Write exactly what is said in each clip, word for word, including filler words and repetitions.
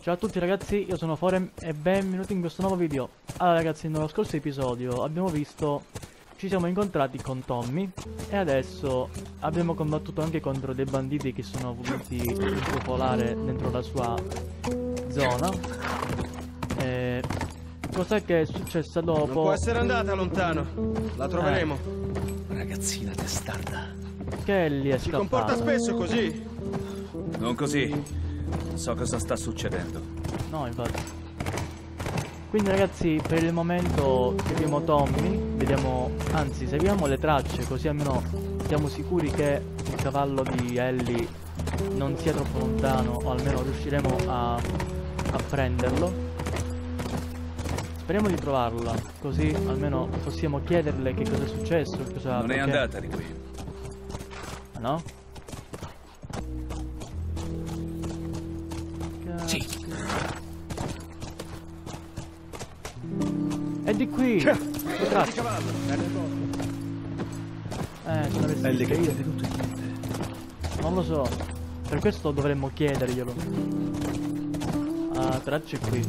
Ciao a tutti ragazzi, io sono Forem e benvenuti in questo nuovo video. Allora ragazzi, nello scorso episodio abbiamo visto, ci siamo incontrati con Tommy e adesso abbiamo combattuto anche contro dei banditi che sono voluti popolare dentro la sua zona. E cos'è che è successo dopo? Non può essere andata lontano, la troveremo. Eh. Ragazzina testarda. Che lì è Si scappato. comporta spesso così? Non così. So cosa sta succedendo. No, infatti. Quindi ragazzi, per il momento seguiamo Tommy, vediamo, anzi seguiamo le tracce, così almeno siamo sicuri che il cavallo di Ellie non sia troppo lontano, o almeno riusciremo a, a prenderlo. Speriamo di trovarla, così almeno possiamo chiederle che cosa è successo, cosa... Non perché... è andata di qui. Ah, no? Sì. È di qui! Che tracce? Eh, sono resti Ellie, che io. è venuto in mente? Non lo so. Per questo dovremmo chiederglielo. Ah, tracce qui.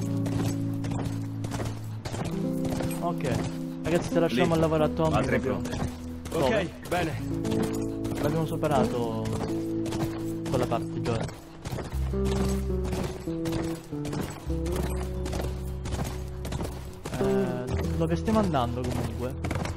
Ok. Ragazzi, se lasciamo al lavoro a Tommy. Altre proprio- pronte. Dove? Ok, bene. L'abbiamo superato quella parte già. Eh, dove stiamo andando comunque?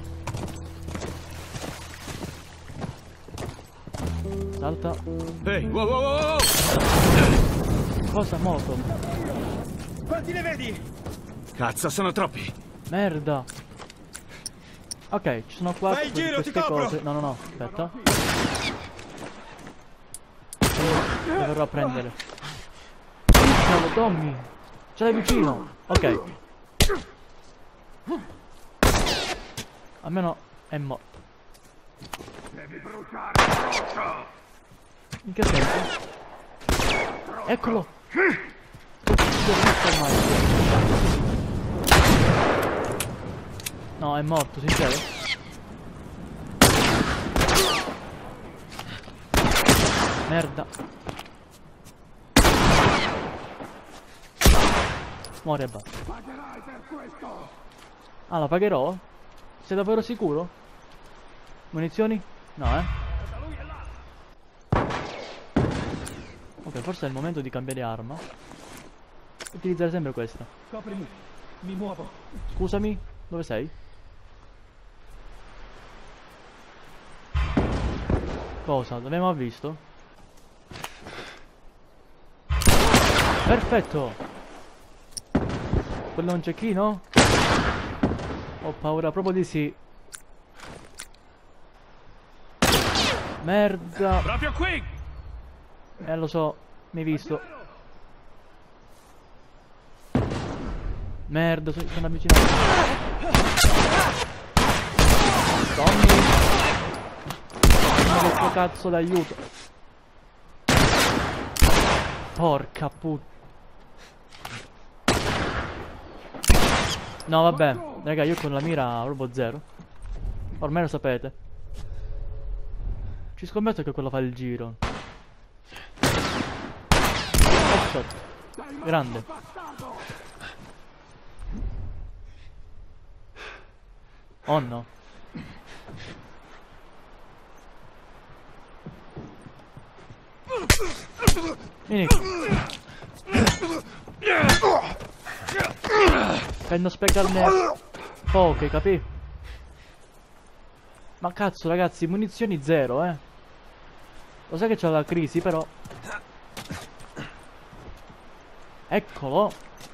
Salta. Ehi, wow, wow, wow, wow! Cosa moto? Quanti ne vedi? Cazzo, sono troppi. Merda. Ok, ci sono quattro Fai il di giro, ti queste copro. cose. No, no, no, aspetta. Lo verrò a prendere. Ciao, Tommy. Ce l'hai vicino. Ok. Almeno è morto. In che senso? Eccolo. No, è morto, sincero. Merda. Muore e basta. Ah, la pagherò? Sei davvero sicuro? Munizioni? No, eh? Ok, forse è il momento di cambiare arma. Utilizzare sempre questa. Coprimi, mi muovo. Scusami, dove sei? Cosa? Dove mi ha visto? Perfetto! Quello è un cecchino? Ho paura proprio di sì. Merda! Proprio qui! Eh, lo so, mi hai visto. Merda, so- sono avvicinato. Tommy! Ma questo cazzo d'aiuto. Porca puttana. No, vabbè, raga, io con la mira proprio zero. Ormai lo sapete. Ci scommetto che quello fa il giro. Headshot. Grande. Oh no. Vieni. Prendo spiegarne poche, capì? Ma cazzo ragazzi, munizioni zero, eh. Lo sai che c'è la crisi, però. Eccolo.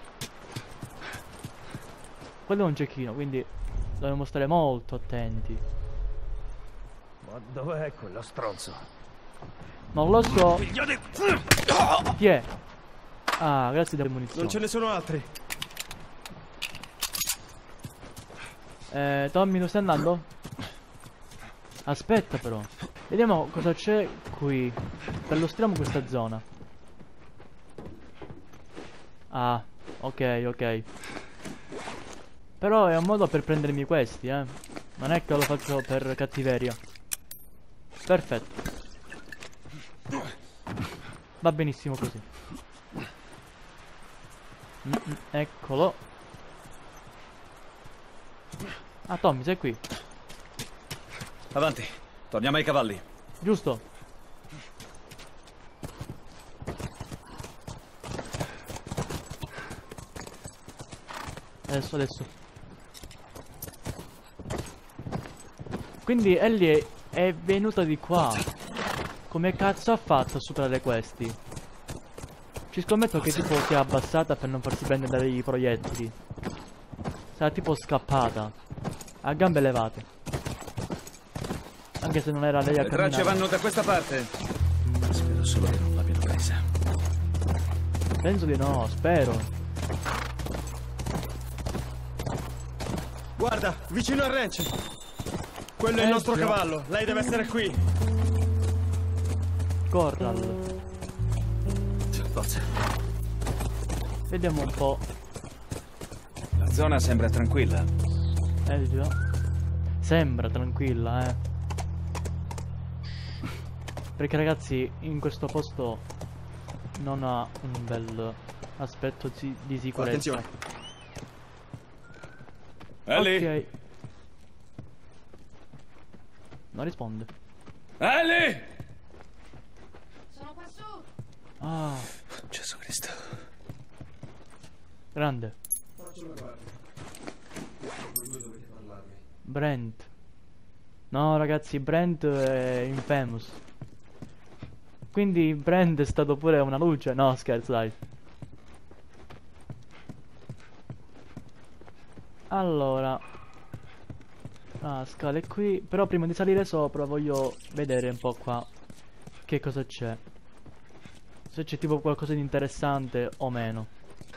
Quello è un cecchino, quindi dobbiamo stare molto attenti. Ma dov'è quello stronzo? Non lo so. Chi è? Ah, grazie delle munizioni. Non ce ne sono altri. Eh, Tommy, dove stai andando? Aspetta però. Vediamo cosa c'è qui. Perlustriamo questa zona. Ah, ok, ok. Però è un modo per prendermi questi, eh. Non è che lo faccio per cattiveria. Perfetto. Va benissimo così. Mm -mm, eccolo. Ah, Tommy, sei qui. Avanti, torniamo ai cavalli. Giusto. Adesso, adesso. Quindi Ellie è venuta di qua. Come cazzo ha fatto a superare questi? Ci scommetto che tipo si è abbassata per non farsi prendere dai proiettili. Sarà tipo scappata. A gambe levate. Anche se non era lei a Le camminare. tracce vanno da questa parte. Spero solo che non l'abbiano presa. Penso di no, spero. Guarda, vicino al ranch. Quello è il Eh, nostro sì. cavallo. Lei deve essere qui. Corral. Forza. Vediamo un po'. La zona sembra tranquilla. Eh già. Sembra tranquilla, eh. Perché ragazzi, in questo posto non ha un bel aspetto di, di sicurezza. Attenzione. Ellie! Ok. Non risponde. Ellie! Sono qua su. Ah, Gesù Cristo. grande. Brent. No ragazzi, Brent è infamous. Quindi Brent è stato pure una luce. No, scherzo, dai. Allora, ah, scale qui. Però prima di salire sopra voglio vedere un po' qua che cosa c'è. Se c'è tipo qualcosa di interessante o meno.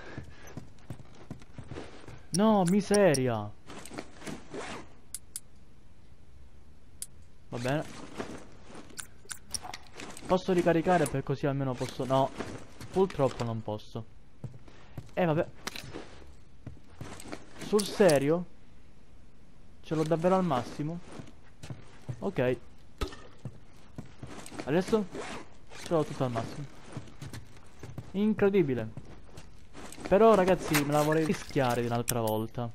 No, miseria. Va bene. Posso ricaricare per così almeno posso... No, purtroppo non posso. Eh vabbè. Sul serio? Ce l'ho davvero al massimo? Ok. Adesso? Ce l'ho tutto al massimo. Incredibile. Però ragazzi me la vorrei rischiare di un'altra volta.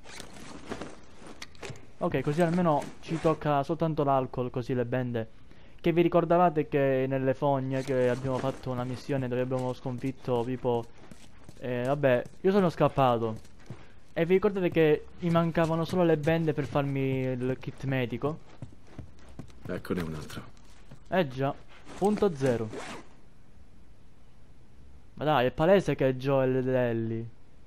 Ok, così almeno ci tocca soltanto l'alcol, così le bende. Che vi ricordavate che nelle fogne che abbiamo fatto una missione dove abbiamo sconfitto tipo... Eh, vabbè, io sono scappato. E vi ricordate che mi mancavano solo le bende per farmi il kit medico? Eccone un altro. Eh già, punto zero. Ma dai, è palese che è Joel ed Ellie.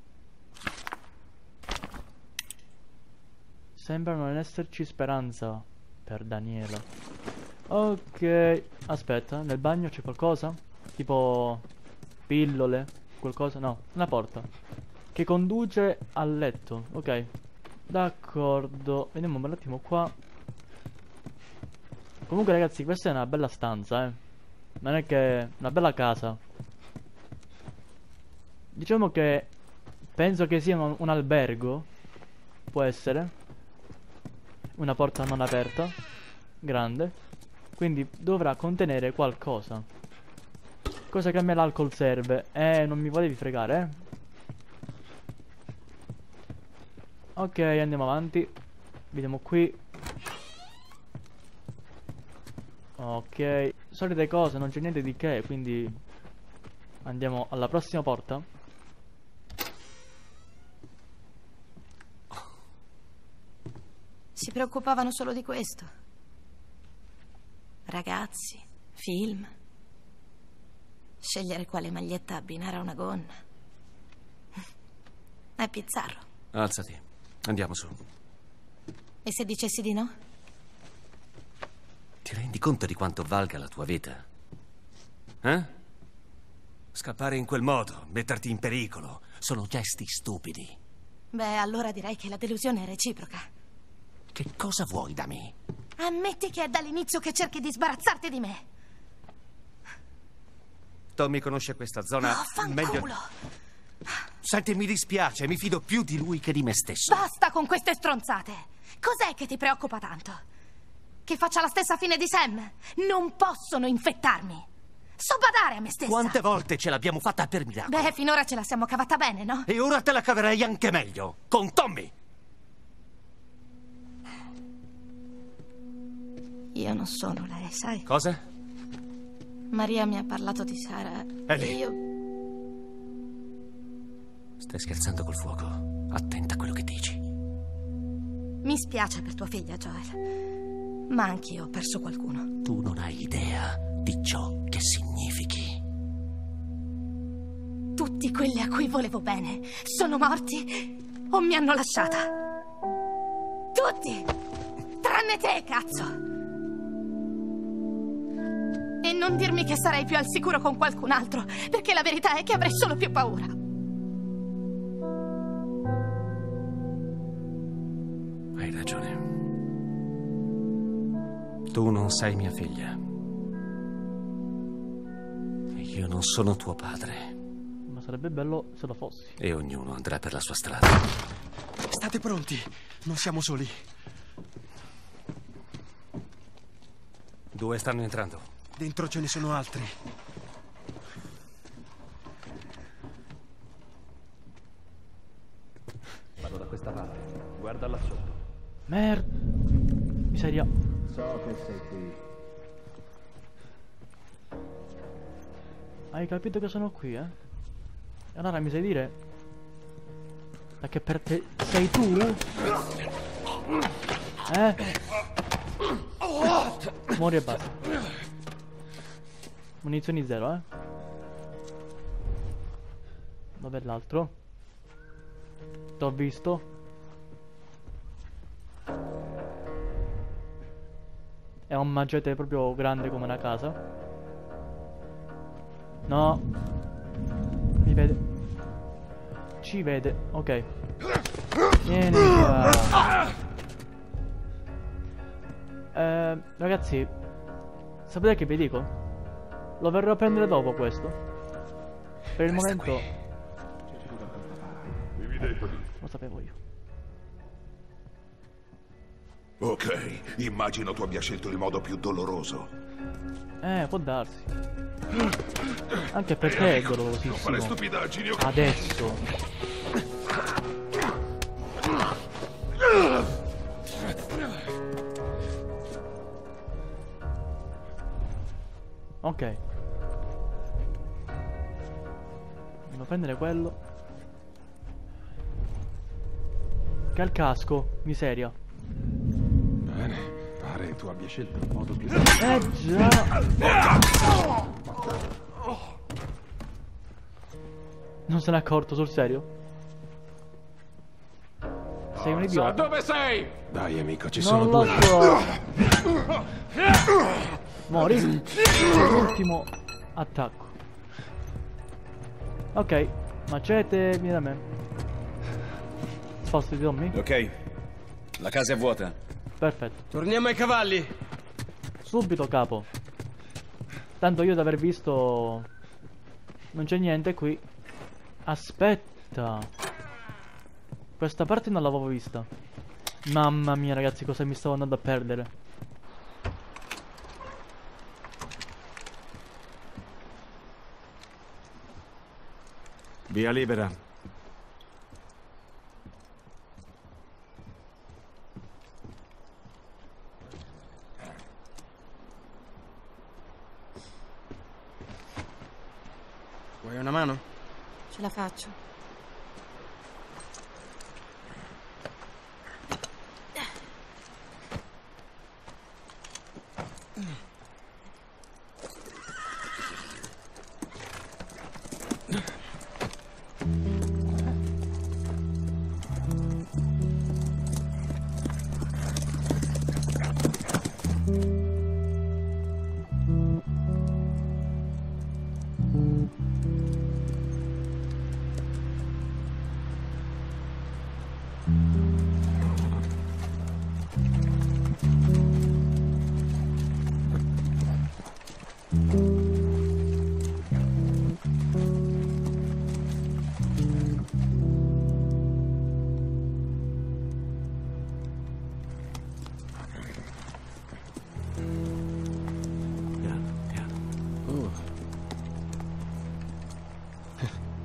Sembra non esserci speranza per Daniela. Ok, aspetta, nel bagno c'è qualcosa? Tipo pillole, qualcosa? No, una porta che conduce al letto. Ok, d'accordo. Vediamo un attimo qua. Comunque ragazzi, questa è una bella stanza, eh. Non è che... una bella casa. Diciamo che penso che sia un, un albergo. Può essere. Una porta non aperta. Grande. Quindi dovrà contenere qualcosa. Cosa che a me l'alcol serve. Eh, non mi volevi fregare, eh. Ok, andiamo avanti. Vediamo qui. Ok, solite cose, non c'è niente di che, quindi andiamo alla prossima porta. Si preoccupavano solo di questo. Ragazzi, film. Scegliere quale maglietta abbinare a una gonna. È bizzarro. Alzati, andiamo su. E se dicessi di no? Ti rendi conto di quanto valga la tua vita? Eh? Scappare in quel modo, metterti in pericolo, sono gesti stupidi. Beh, allora direi che la delusione è reciproca. Che cosa vuoi da me? Ammetti che è dall'inizio che cerchi di sbarazzarti di me. Tommy conosce questa zona Oh, meglio... fanculo! Senti, mi dispiace, mi fido più di lui che di me stesso. Basta con queste stronzate! Cos'è che ti preoccupa tanto? Che faccia la stessa fine di Sam? Non possono infettarmi! So badare a me stessa. Quante volte ce l'abbiamo fatta per miracolo? Beh, finora ce la siamo cavata bene, no? E ora te la caverei anche meglio, con Tommy! Io non sono lei, sai? Cosa? Maria mi ha parlato di Sara. È lì. E io... Stai scherzando col fuoco. Attenta a quello che dici. Mi spiace per tua figlia, Joel. Ma anch'io ho perso qualcuno. Tu non hai idea di ciò che significhi. Tutti quelli a cui volevo bene sono morti o mi hanno lasciata. Tutti! Tranne te, cazzo! E non dirmi che sarei più al sicuro con qualcun altro, perché la verità è che avrei solo più paura. Hai ragione. Tu non sei mia figlia. E io non sono tuo padre. Ma sarebbe bello se lo fossi. E ognuno andrà per la sua strada. State pronti, non siamo soli. Due stanno entrando. Dentro ce ne sono altri. Vado da questa parte. Guarda là sotto. Merda. Miseria. So che sei qui. Hai capito che sono qui, eh? E allora mi sai dire? Perché per te sei tu? Eh? Muori e basta. Munizioni zero, eh? Dov'è l'altro? T'ho visto. È un macete proprio grande come una casa. No. Mi vede. Ci vede, ok. Vieni qua. Eh, ragazzi, sapete che vi dico? Lo verrò a prendere dopo questo. Per il momento lo sapevo io. Ok, immagino tu abbia scelto il modo più doloroso. Eh, può darsi. Anche per te è Non fare dolorosissimo. stupidaggini, ok? Adesso. Ok. Devo prendere quello. Che ha il casco, miseria. Bene, pare tu abbia scelto il modo più... Eh già. Non se n'è accorto, sul serio? Sei un idiota. Dove sei? Dai, amico, ci Non sono lo due... so. Mori. L'ultimo attacco. Ok, macete, vieni da me. Spostati, Tommy. Ok, la casa è vuota. Perfetto. Torniamo ai cavalli. Subito, capo. Tanto io ad aver visto... Non c'è niente qui. Aspetta. Questa parte non l'avevo vista. Mamma mia, ragazzi, cosa mi stavo andando a perdere. Via libera. Vuoi una mano? Ce la faccio.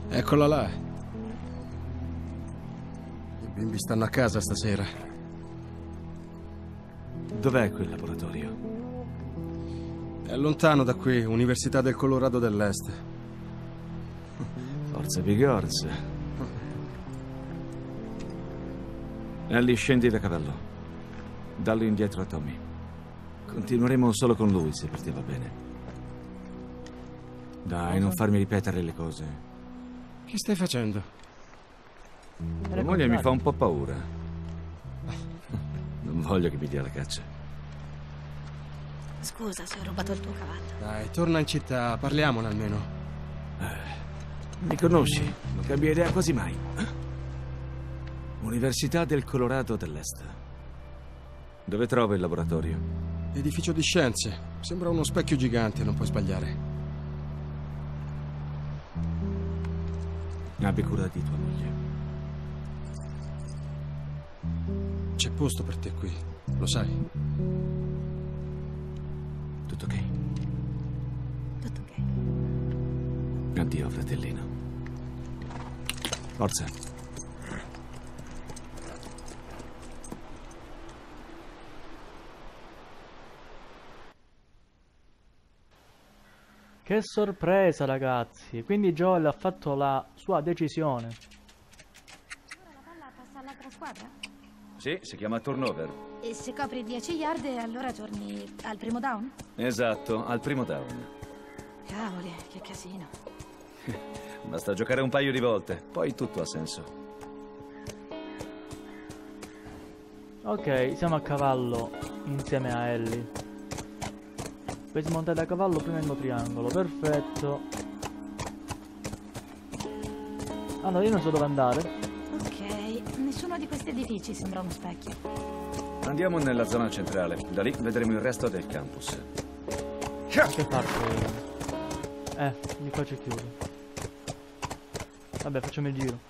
Eccola là. I bimbi stanno a casa stasera. Dov'è quel laboratorio? È lontano da qui, Università del Colorado dell'Est. Forza Bigorz. Ellie, scendi da cavallo. Dallo indietro a Tommy. Continueremo solo con lui, se per te va bene. Dai, non farmi ripetere le cose. Che stai facendo? La moglie mi fa un po' paura. Non voglio che mi dia la caccia. Scusa se ho rubato il tuo cavallo. Dai, torna in città, parliamone almeno. Mi conosci? Non cambia idea quasi mai. Università del Colorado dell'Est. Dove trovo il laboratorio? Edificio di scienze. Sembra uno specchio gigante, non puoi sbagliare. Abbi cura di tua moglie. C'è posto per te qui, lo sai. Tutto ok? Tutto ok. Addio, fratellino. Forza. Che sorpresa, ragazzi. Quindi Joel ha fatto la sua decisione. Ora la palla passa all'altra squadra? Sì, si chiama turnover. E se copri dieci yard, allora torni al primo down? Esatto, al primo down. Cavoli, che casino. Basta giocare un paio di volte, poi tutto ha senso. Ok, siamo a cavallo insieme a Ellie. Per smontare da cavallo premendo triangolo, perfetto. Allora io non so dove andare. Ok, nessuno di questi edifici sembra uno specchio. Andiamo nella zona centrale, da lì vedremo il resto del campus. Che parte? Eh, di qua c'è chiuso. Vabbè, facciamo il giro.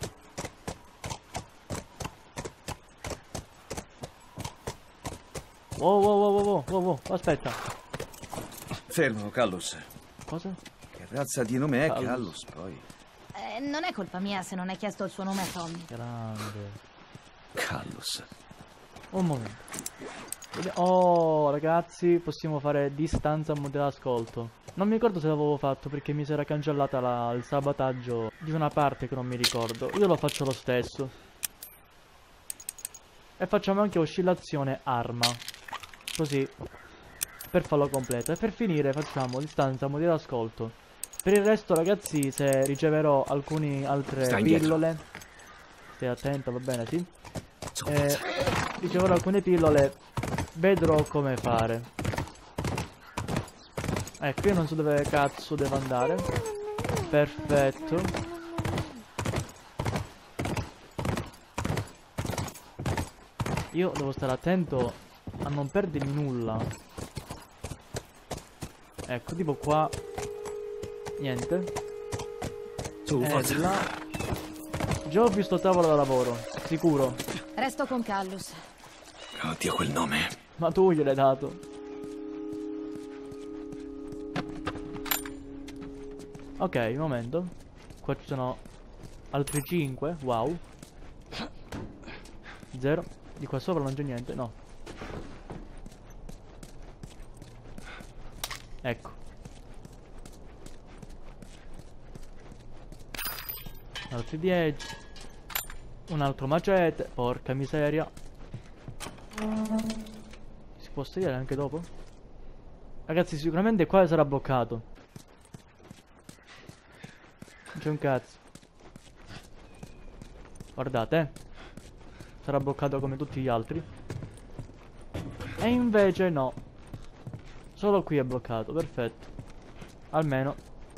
Wow, wow, wow, wow, wow, wow, wow, aspetta. Fermo, Callus. Cosa? Che razza di nome è Callus. Callus, poi? Eh, non è colpa mia se non hai chiesto il suo nome a Tommy. Grande. Callus. Un momento. Vedi- Oh, ragazzi, possiamo fare distanza modella ascolto. Non mi ricordo se l'avevo fatto perché mi si era cancellata la- il sabotaggio di una parte che non mi ricordo. Io lo faccio lo stesso. E facciamo anche oscillazione arma. Così. Per farlo completo. E per finire facciamo distanza modella ascolto. Per il resto, ragazzi, se riceverò alcune altre Stai indietro. pillole. Stai attento, va bene, sì. Eh, riceverò alcune pillole. Vedrò come fare. Ecco, io non so dove cazzo devo andare. Perfetto. Io devo stare attento a non perdermi nulla. Ecco, tipo qua. Niente. Su, Eh, forza. di là. Già ho visto tavolo da lavoro. Sicuro. Resto con Callus. Oddio, quel nome. Ma tu gliel'hai dato. Ok, un momento. Qua ci sono altri cinque. Wow. Zero. Di qua sopra non c'è niente. No. Ecco. Altri dieci. Un altro macete. Porca miseria. Si può salire anche dopo? Ragazzi, sicuramente qua sarà bloccato. Non c'è un cazzo. Guardate, eh. Sarà bloccato come tutti gli altri. E invece no. Solo qui è bloccato, perfetto. Almeno.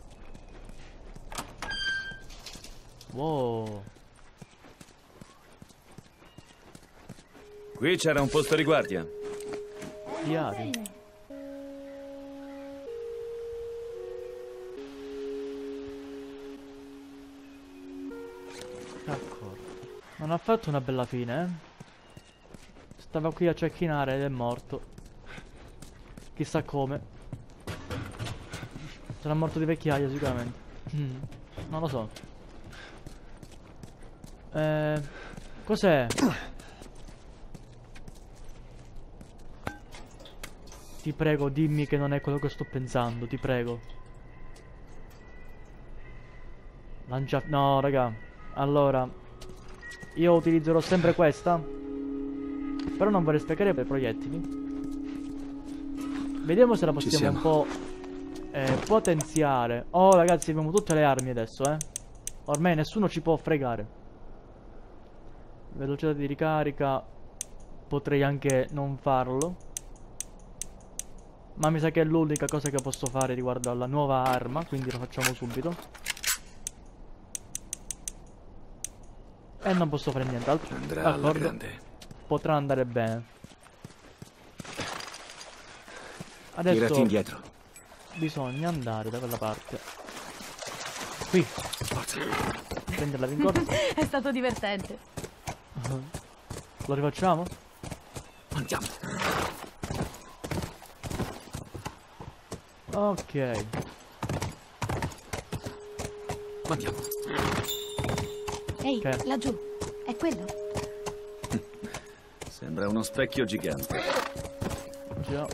Wow. Qui c'era un posto di guardia. Chiavi. D'accordo. Non ha fatto una bella fine, eh? Stava qui a cecchinare ed è morto. Chissà come. Sarà morto di vecchiaia sicuramente. Mm, non lo so. Eh, cos'è? Ti prego, dimmi che non è quello che sto pensando, ti prego. Lancia... No, raga. Allora, io utilizzerò sempre questa. Però non vorrei sprecare per proiettili. Vediamo se la possiamo un po' eh, potenziare. Oh, ragazzi, abbiamo tutte le armi adesso, eh. Ormai nessuno ci può fregare. Velocità di ricarica. Potrei anche non farlo. Ma mi sa che è l'unica cosa che posso fare riguardo alla nuova arma, quindi lo facciamo subito. E non posso fare nient'altro. Andrà alla grande. Potrà andare bene. Adesso tirati indietro. bisogna andare da quella parte. Qui. Prenderla in corsa. È stato divertente. Lo rifacciamo? Andiamo. Ok. Andiamo. Ehi, Che? laggiù. È quello? Sembra uno specchio gigante. Già.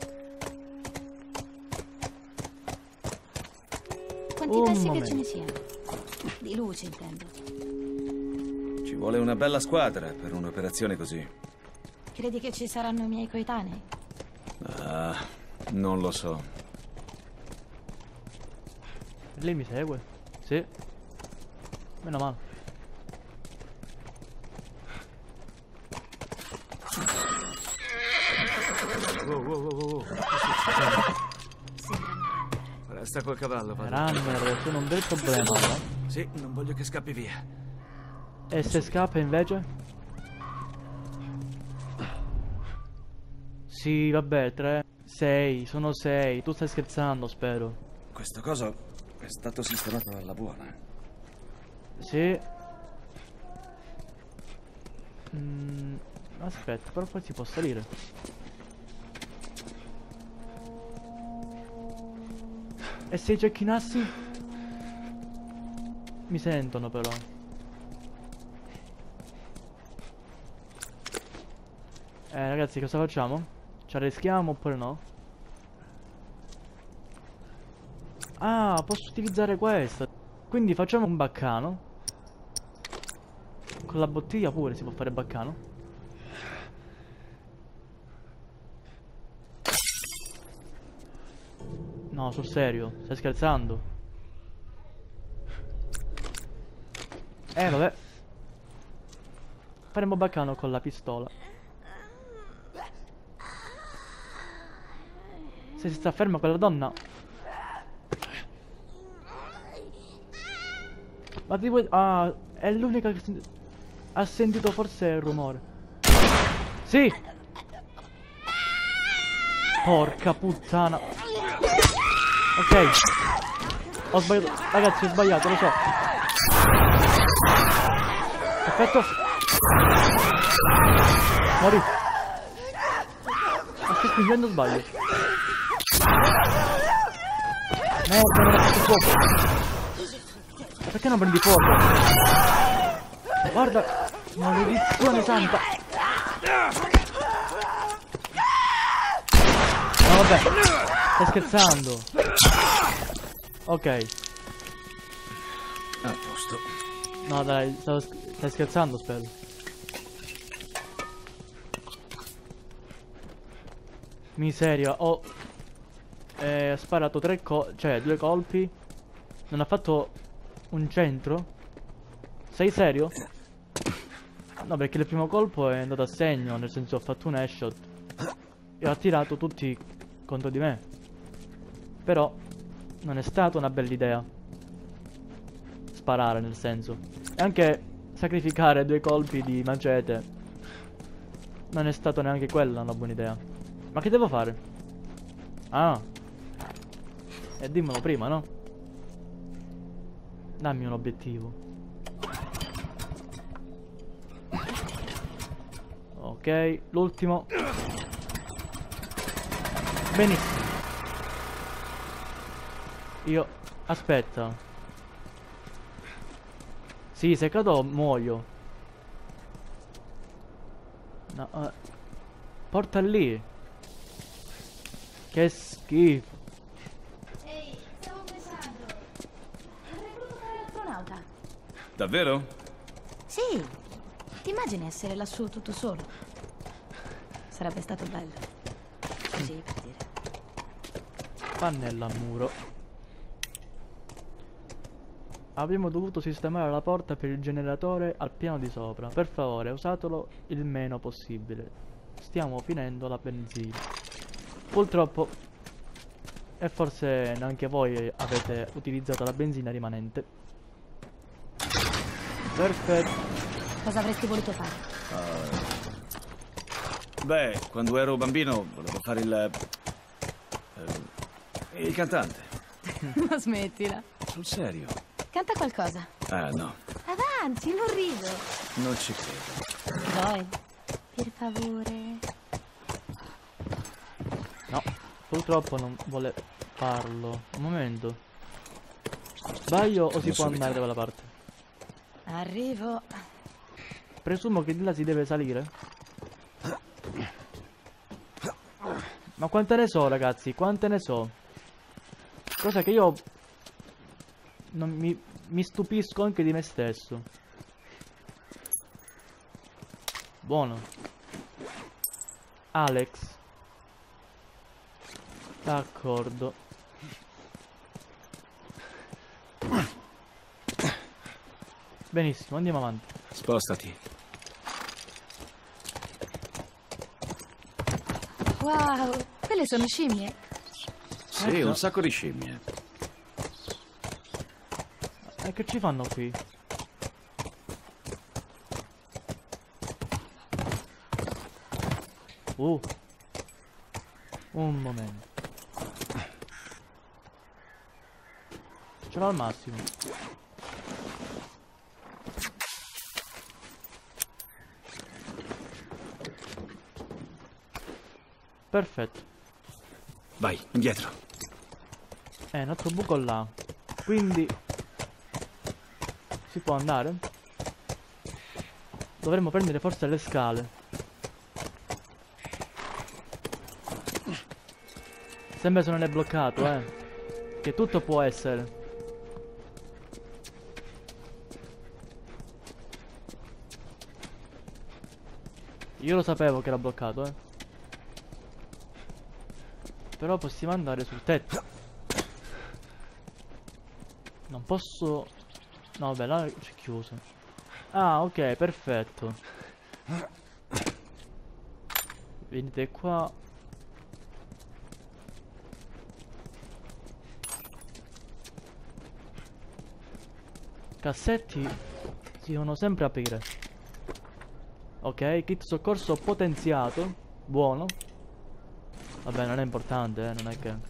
Quanti Un pezzi che momento. ce ne siano? Di luce, intendo. Ci vuole una bella squadra per un'operazione così. Credi che ci saranno i miei coetanei? Ah, non lo so. Lei mi segue? Sì. Meno male. Wow, wow, wow, wow. Resta col cavallo, vado. Runner, sono un bel problema, no? Sì, non voglio che scappi via. E se scappa invece? Sì, vabbè, tre, sei, sono sei. Tu stai scherzando, spero. Questo coso è stato sistemato alla buona. Sì. Mm, aspetta, però poi si può salire. E se i cecchinassi? Mi sentono però. Eh ragazzi, cosa facciamo? Ci arrischiamo oppure no? Ah, posso utilizzare questa. Quindi facciamo un baccano. Con la bottiglia pure si può fare baccano. No, sul serio, stai scherzando? Eh, vabbè. Faremo baccano con la pistola. Se si sta ferma quella donna. Ma ti vuoi... Ah, è l'unica che sen- ha sentito forse il rumore. Sì! Porca puttana. Ok. Ho sbagliato. Ragazzi, ho sbagliato, lo so. Perfetto. Morì. Ma sto spingendo sbaglio. Merda, non ho fatto fuoco. Ma perché non prendi fuoco? Guarda. Maledizione santa. No, vabbè. Stai scherzando. Ok. A posto. No dai, stavo sch- stai scherzando, spero. Miseria, ho eh, sparato tre co- cioè due colpi. Non ha fatto un centro? Sei serio? No, perché il primo colpo è andato a segno, nel senso ho fatto un headshot e ho tirato tutti contro di me. Però non è stata una bella idea sparare, nel senso. E anche sacrificare due colpi di macete non è stata neanche quella una buona idea. Ma che devo fare? Ah. E dimmelo prima, no? Dammi un obiettivo. Ok, l'ultimo. Benissimo. Io... Aspetta. Sì, se cado muoio. No, eh, porta lì. Che schifo. Ehi, stavo pensando. Avrei voluto fare l'astronauta. Davvero? Sì. Ti immagini essere lassù tutto solo? Sarebbe stato bello. Così per dire. Pannella a muro. Abbiamo dovuto sistemare la porta per il generatore al piano di sopra. Per favore, usatelo il meno possibile. Stiamo finendo la benzina. Purtroppo, e forse neanche voi avete utilizzato la benzina rimanente. Perfetto. Cosa avresti voluto fare? Beh, quando ero bambino volevo fare il... eh, il cantante. Ma smettila. Sul serio? Canta qualcosa. Ah, no. Avanti, non rido. Non ci credo. Joel, per favore. No, purtroppo non vuole farlo. Un momento. Sbaglio o si Non può subito. andare da quella parte? Arrivo. Presumo che di là si deve salire. Ma quante ne so, ragazzi? Quante ne so? Cosa che io non mi, mi stupisco anche di me stesso. Buono. Alex. D'accordo. Benissimo, andiamo avanti. Spostati. Wow, quelle sono scimmie. Sì, Ecco. un sacco di scimmie. E che ci fanno qui? Uh. Un momento. Ce l'ho al massimo. Perfetto. Vai, indietro. Eh, un altro buco là. Quindi si può andare? Dovremmo prendere forse le scale. Sembra se non è bloccato, eh. Che tutto può essere. Io lo sapevo che era bloccato, eh. Però possiamo andare sul tetto. Non posso... No, vabbè, là c'è chiuso. Ah, ok, perfetto. Venite qua. Cassetti si devono sempre aprire. Ok, kit soccorso potenziato. Buono. Vabbè, non è importante, eh, non è che...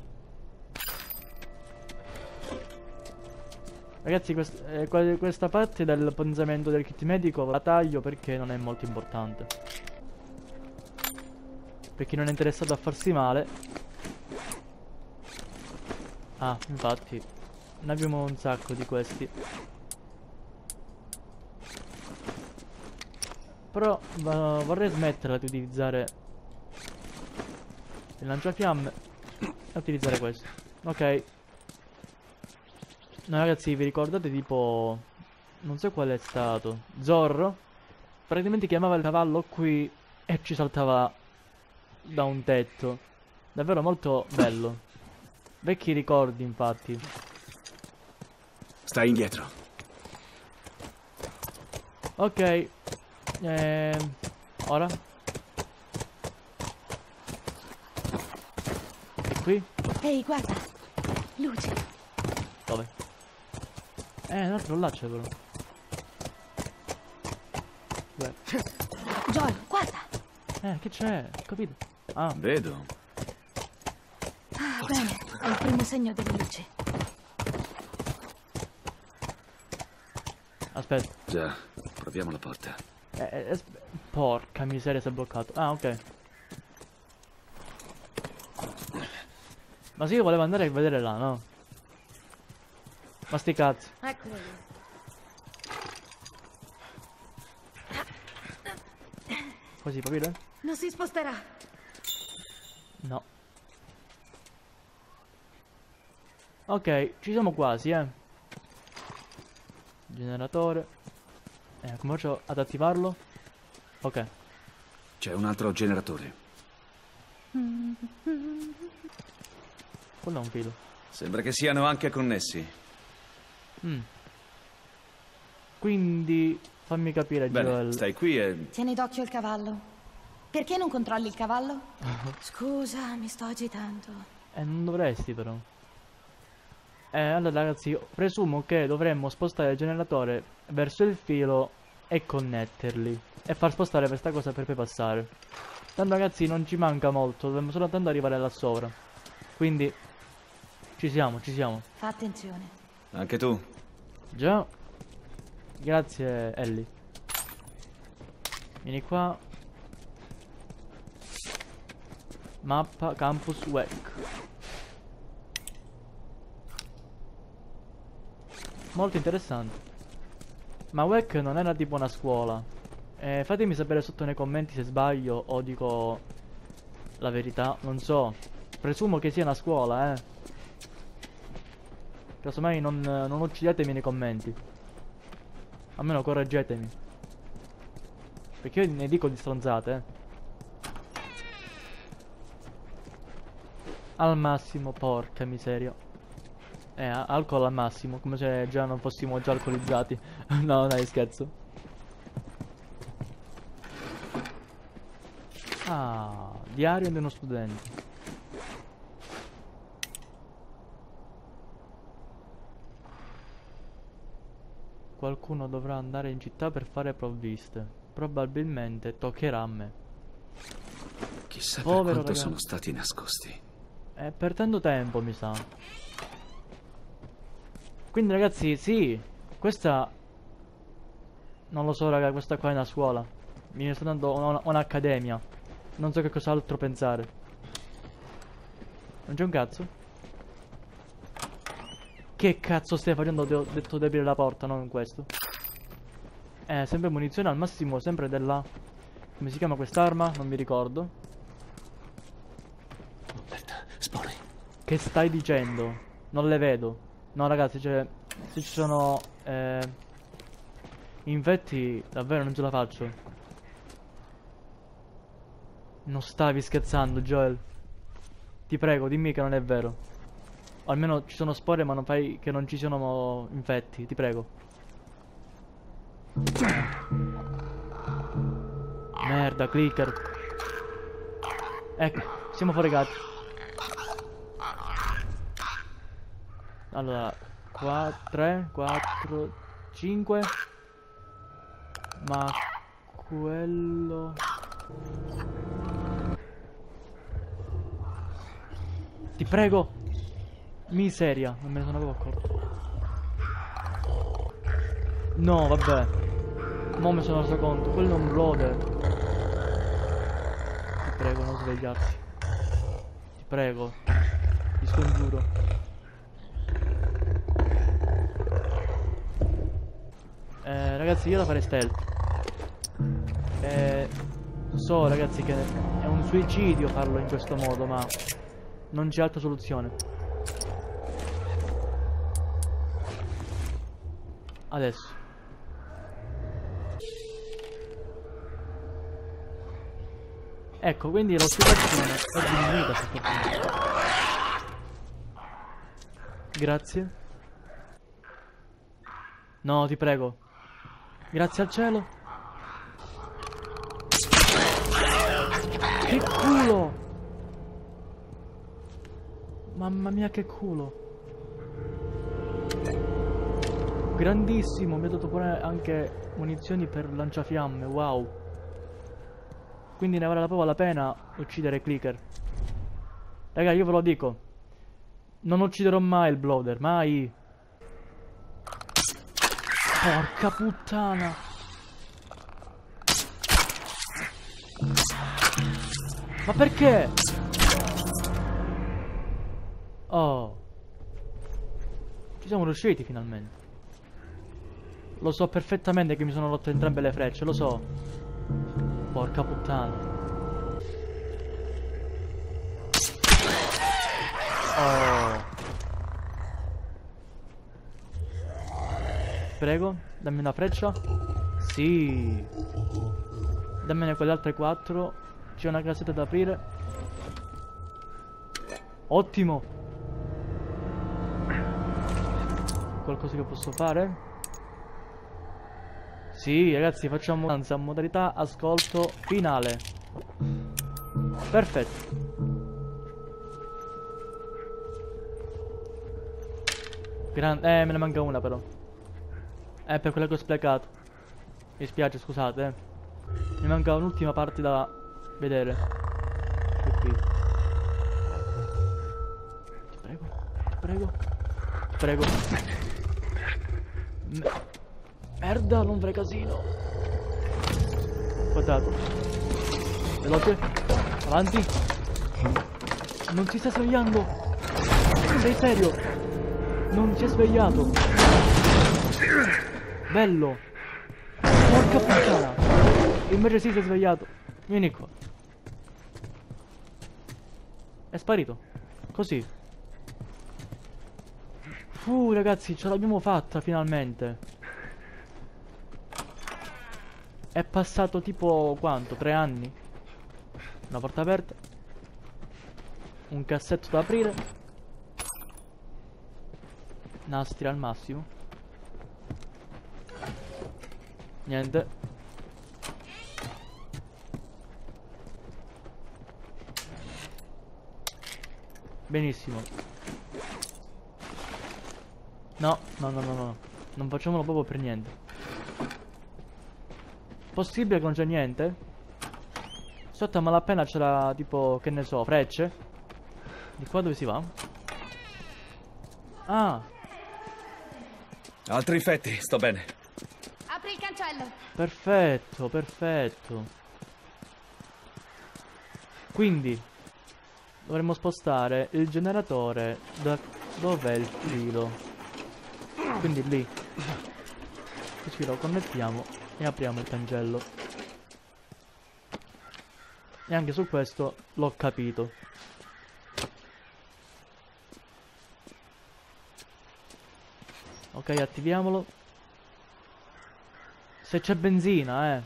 Ragazzi, quest eh, que questa parte del potenziamento del kit medico la taglio perché non è molto importante. Per chi non è interessato a farsi male. Ah, infatti, ne abbiamo un sacco di questi. Però uh, vorrei smetterla di utilizzare il lanciafiamme e utilizzare questo. Ok. No, ragazzi, vi ricordate tipo... non so qual è stato. Zorro? Praticamente chiamava il cavallo qui e ci saltava da un tetto. Davvero molto bello. Vecchi ricordi, infatti. Stai indietro. Ok. Ehm... Ora? E qui? Ehi, guarda. Luce. Dove? Eh, un altro là c'è però. Beh. Joel, guarda. Eh, che c'è? Capito? Ah, Vedo. Ah, bene. È il primo segno delle luci. aspetta. Già, proviamo la porta. Eh, eh, es- porca miseria, si è bloccato. Ah, ok. Ma sì, io volevo andare a vedere là, no? Ma sti cazzi. Eccolo lì. Così, puoi vedere? Non si sposterà. No. Ok, ci siamo quasi, eh. Generatore. Eh, come faccio ad attivarlo? Ok. C'è un altro generatore. Quello è un filo. Sembra che siano anche connessi. Mm. Quindi, fammi capire, Bene, Joel. stai qui e... Tieni d'occhio il cavallo. Perché non controlli il cavallo? Scusa, mi sto agitando. Eh, non dovresti però. Eh, allora ragazzi, presumo che dovremmo spostare il generatore verso il filo e connetterli. E far spostare questa cosa per poi passare. Tanto ragazzi non ci manca molto, dobbiamo soltanto arrivare là sopra. Quindi, ci siamo, ci siamo. Fa attenzione. Anche tu. Già. Grazie Ellie. Vieni qua. Mappa Campus W E C. Molto interessante. Ma W E C non era tipo una scuola. Eh, fatemi sapere sotto nei commenti se sbaglio o dico la verità. Non so. Presumo che sia una scuola, eh. Casomai non, non uccidetemi nei commenti. Almeno correggetemi. Perché io ne dico di stronzate, eh. Al massimo, porca miseria. Eh, alcol al massimo, come se già non fossimo già alcolizzati. No, dai, scherzo. Ah, diario di uno studente. Qualcuno dovrà andare in città per fare provviste. Probabilmente toccherà a me. Chissà Povero per quanto ragazzo. sono stati nascosti. Eh, per tanto tempo, mi sa. Quindi, ragazzi, sì. Questa... Non lo so, raga, questa qua è una scuola. Mi sta dando un'accademia. Non so che cos'altro pensare. Non c'è un cazzo? Che cazzo stai facendo? Ti ho detto di aprire la porta, non questo. Eh, sempre munizione al massimo, sempre della... Come si chiama quest'arma? Non mi ricordo. Merda, spore. Che stai dicendo? Non le vedo. No, ragazzi, cioè... Se ci sono... Eh, infetti, davvero non ce la faccio. Non stavi scherzando, Joel. Ti prego, dimmi che non è vero. O almeno ci sono spore, ma non fai che non ci siano infetti, ti prego. Merda, clicker. Ecco, siamo fregati. Allora, qua, tre, quattro, cinque. Ma quello... Ti prego. Miseria, non me ne sono proprio accorto. No, vabbè. Mo' mi sono reso conto, quello è un brother. Ti prego, non svegliarti. Ti prego. Ti scongiuro. Eh, ragazzi, io la farei stealth. Eh, so, ragazzi, che è un suicidio farlo in questo modo, ma non c'è altra soluzione. Adesso. Ecco, quindi l'oscillazione è diminuita su questo punto. Grazie. No, ti prego. Grazie al cielo. Che culo! Mamma mia, che culo. Grandissimo, mi ha dato pure anche munizioni per lanciafiamme, wow. Quindi ne vale proprio la pena uccidere Clicker. Raga, io ve lo dico. Non ucciderò mai il Bloater, mai. Porca puttana. Ma perché? Oh. Ci siamo riusciti finalmente. Lo so perfettamente che mi sono rotto entrambe le frecce, lo so. Porca puttana. Oh. Prego, dammi una freccia. Sì. Dammene quelle altre quattro. C'è una casetta da aprire. Ottimo. Qualcosa che posso fare? Sì, ragazzi, facciamo anzi, modalità ascolto finale. Perfetto. Gran eh, me ne manca una però. Eh, per quella che ho sprecato. Mi spiace, scusate, eh. Mi manca un'ultima parte da vedere. Che qui. Ti prego, ti prego. Ti prego. Me Merda, non fai casino. Quadrato. Veloce. Avanti. Non si sta svegliando. Sei serio? Non si è svegliato. Bello. Porca puttana. Invece sì, si è svegliato. Vieni qua. È sparito. Così. Uh, ragazzi, ce l'abbiamo fatta finalmente. È passato tipo quanto? Tre anni? Una porta aperta. Un cassetto da aprire. Nastri al massimo. Niente. Benissimo. No, no, no, no, no. Non facciamolo proprio per niente. Possibile che non c'è niente? Sotto a malapena c'era tipo, che ne so, frecce. Di qua dove si va? Ah, Altri infetti, sto bene. Apri il cancello. perfetto, perfetto. Quindi dovremmo spostare il generatore da dov'è il filo? Quindi lì. Così lo connettiamo e apriamo il cancello. E anche su questo l'ho capito. Ok, attiviamolo. Se c'è benzina, eh.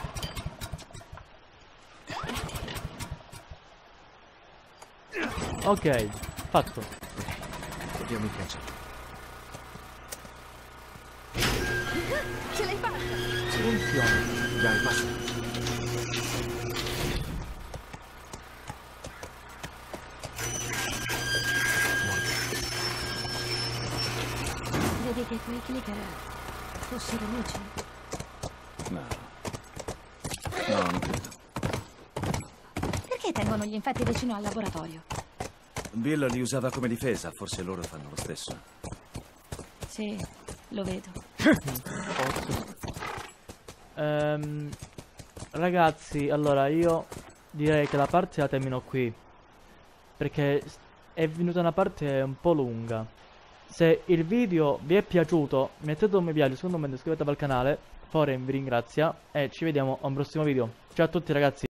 Ok, fatto. Proviamo il cancello. Ce l'hai fatta. Funziona. Dai, passa. Vedi che quei clicker fossero luci? No. No, non credo. Perché tengono gli infetti vicino al laboratorio? Bill li usava come difesa, forse loro fanno lo stesso. Sì, lo vedo. Ehm, ragazzi, allora io direi che la parte la termino qui, perché è venuta una parte un po' lunga. Se il video vi è piaciuto, mettete un mi piace, secondo me iscrivetevi al canale, Forem vi ringrazia e ci vediamo a un prossimo video. Ciao a tutti ragazzi.